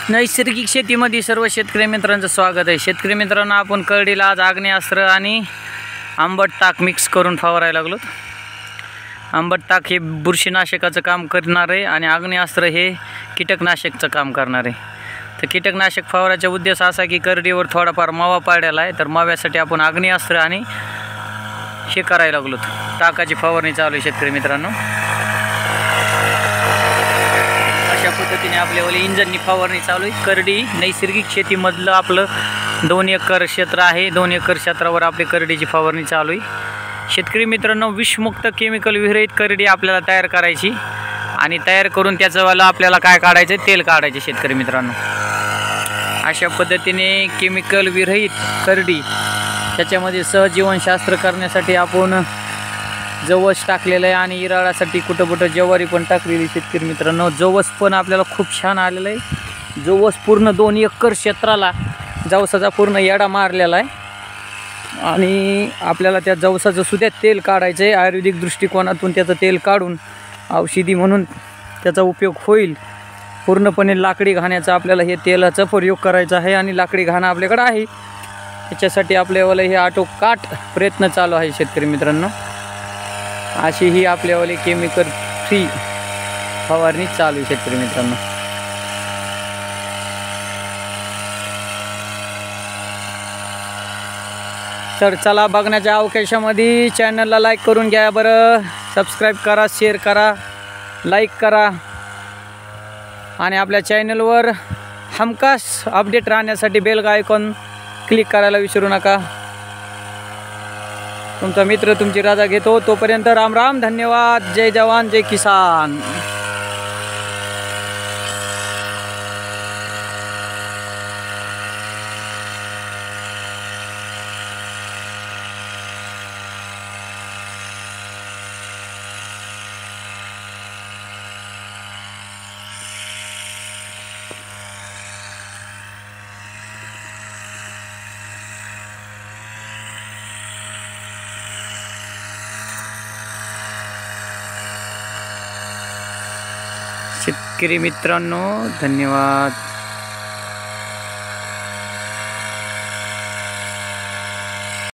नैसर्गिक शेतीमध्ये सर्व शेतकरी मित्रांचं स्वागत आहे। शेतकरी मित्रांनो, आपण करडीला आज आग्नेयास्त्र आणि आंबट ताक मिक्स करून फवारायला लागलो। आंबट ताक हे बुरशीनाशकाचं काम करणार आहे आणि आग्नेयास्त्र हे कीटकनाशकाचं काम करणार आहे। तर कीटकनाशक फवारायचा उद्देश असा की करडीवर थोडाफार मावा पाडलेला आहे, तर माव्यासाठी आपण आग्नेयास्त्र आणि हे करायला लागलो। ताकाची फवारणी चालू आहे शेतकरी मित्रांनो। अशा पद्धतीने आपल्यावाले इंजननी फवारणी चालू आहे। करडी नैसर्गिक शेतीमधलं आपलं 2 एकर क्षेत्र आहे। 2 एकर क्षेत्रावर आपली करडीची फवारणी चालू आहे। शेतकरी मित्रांनो, विषमुक्त केमिकल विरहित करडी आपल्याला तयार करायची आणि तयार करून त्याचं आपल्याला काय काढायचं, तेल काढायचे शेतकरी मित्रांनो। अशा पद्धतीने केमिकल विरहित करडी त्याच्यामध्ये सहजीवनशास्त्र करण्यासाठी आपण जवस टाकलेलं आहे आणि इराळासाठी कुठं ज्वारी पण टाकलेली शेतकरी मित्रांनो। जवस पण आपल्याला खूप छान आलेलं आहे। जवस पूर्ण 2 एकर क्षेत्राला जवसाचा पूर्ण येडा मारलेला आहे आणि आपल्याला त्या जवसाचं सुद्धा तेल काढायचं आहे। आयुर्वेदिक दृष्टिकोनातून त्याचं तेल काढून औषधी म्हणून त्याचा उपयोग होईल। पूर्णपणे लाकडी घाण्याचा आपल्याला हे तेलाचा प्रयोग करायचा आहे आणि लाकडी घाणा आपल्याकडे आहे, त्याच्यासाठी आपल्याला हे आटोकाट प्रयत्न चालू आहे शेतकरी मित्रांनो। अशी ही आपल्यावाली केमिकल फ्री फवारणी चालू आहे शेतकरी मित्रांनो। तर चला, बघण्याच्या अवकाशामध्ये चॅनलला लाईक करून घ्या बरं, सबस्क्राईब करा, शेअर करा, लाईक करा आणि आपल्या चॅनलवर हमखास अपडेट राहण्यासाठी बेल आयकॉन क्लिक करायला विसरू नका। तुमचा मित्र तुमची रजा घेतो, तोपर्यंत राम राम, धन्यवाद, जय जवान जय किसान। शेतकरी मित्रांनो, धन्यवाद।